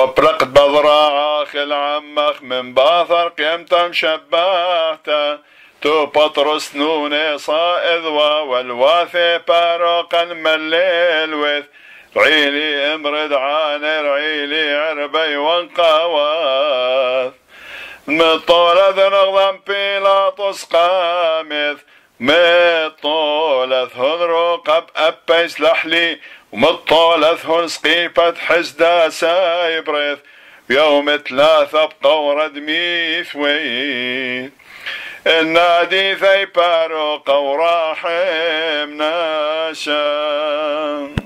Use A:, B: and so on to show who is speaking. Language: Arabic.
A: وبرقد بضراعة خل عمخ من باثر قيمتا مشبهته تو بطرس نوني صائذوا والواثي باروقا مليل وث رعيلي امرد عاني رعيلي عربي وانقاواث مطولة نغضم بيلاطس قامث مطولة هنرو قب أبيس لحلي ومطولة هن سقيفة حسدا سايبرث يوم 3 بقورد ميثويت النادي ثي باروق وراحم ناشا